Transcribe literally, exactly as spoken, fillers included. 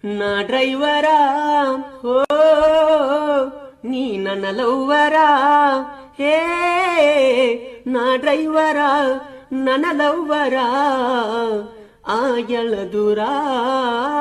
ನಾ ಡ್ರೈವರ ಹೋ ನೀ ನನ್ನ ಲವ್ವರ ಹೇ ನಾ ಡ್ರೈವರ ನನ್ನ ಲವ್ವರ ಆ ಎಳದೂರ